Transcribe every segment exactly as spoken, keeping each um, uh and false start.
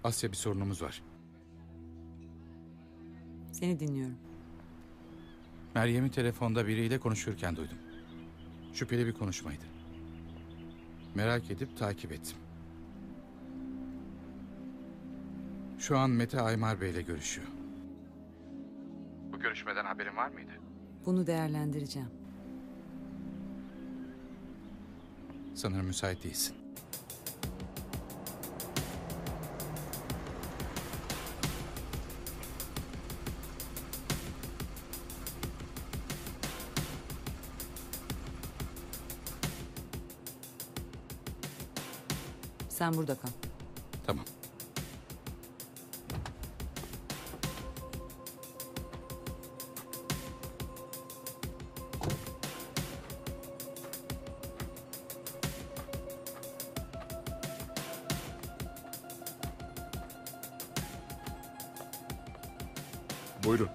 Asya, bir sorunumuz var. Seni dinliyorum. Meryem'i telefonda biriyle konuşurken duydum. Şüpheli bir konuşmaydı. Merak edip takip ettim. Şu an Mete Aymar Bey'le görüşüyor. Bu görüşmeden haberin var mıydı? Bunu değerlendireceğim. Sanırım müsait değilsin. Sen burada kal. Tamam. Buyurun.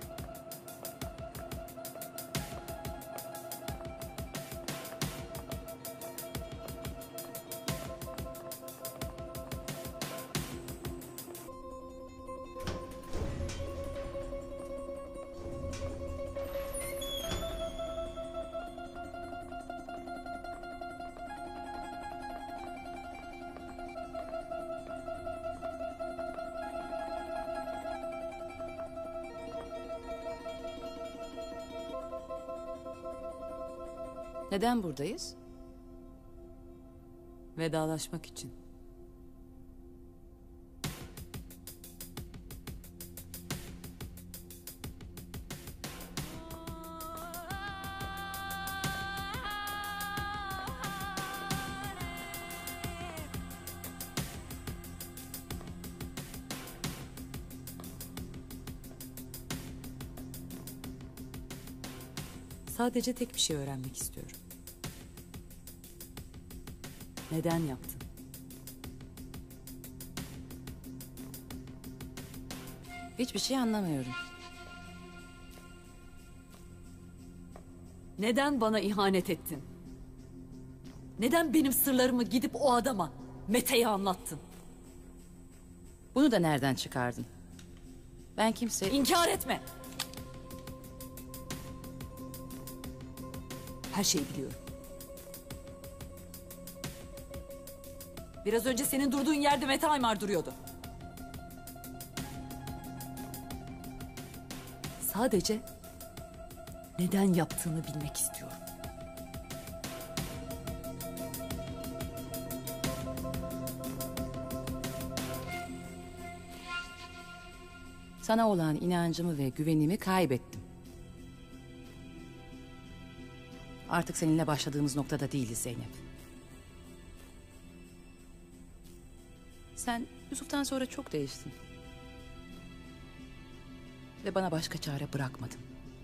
Neden buradayız? Vedalaşmak için. Sadece tek bir şey öğrenmek istiyorum. Neden yaptın? Hiçbir şey anlamıyorum. Neden bana ihanet ettin? Neden benim sırlarımı gidip o adama, Mete'ye anlattın? Bunu da nereden çıkardın? Ben kimse... İnkar etme! Her şeyi biliyorum. Biraz önce senin durduğun yerde Mete Aymar duruyordu. Sadece neden yaptığını bilmek istiyorum. Sana olan inancımı ve güvenimi kaybettim. Artık seninle başladığımız noktada değiliz Zeynep. Sen Yusuf'tan sonra çok değiştin. Ve bana başka çare bırakmadın.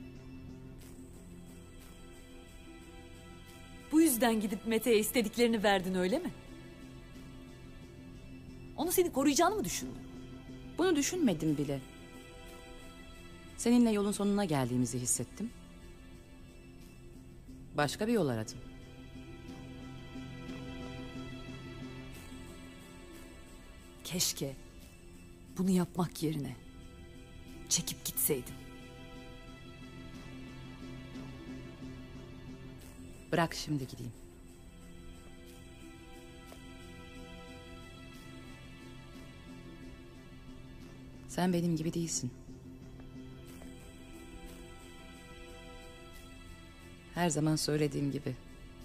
Bu yüzden gidip Mete'ye istediklerini verdin, öyle mi? Onu seni koruyacağını mı düşündün? Bunu düşünmedim bile. Seninle yolun sonuna geldiğimizi hissettim. Başka bir yol aradım. Keşke bunu yapmak yerine çekip gitseydim. Bırak şimdi gideyim. Sen benim gibi değilsin. Her zaman söylediğim gibi.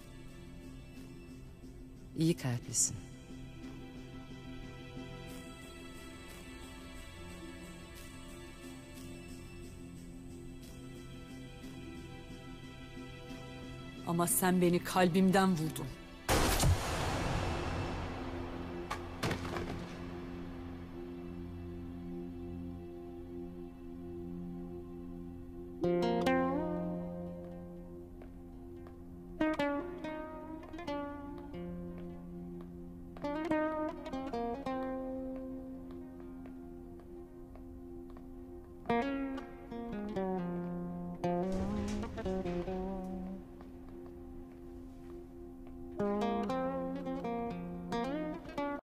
İyi kalplisin. Ama sen beni kalbimden vurdun. Thank you.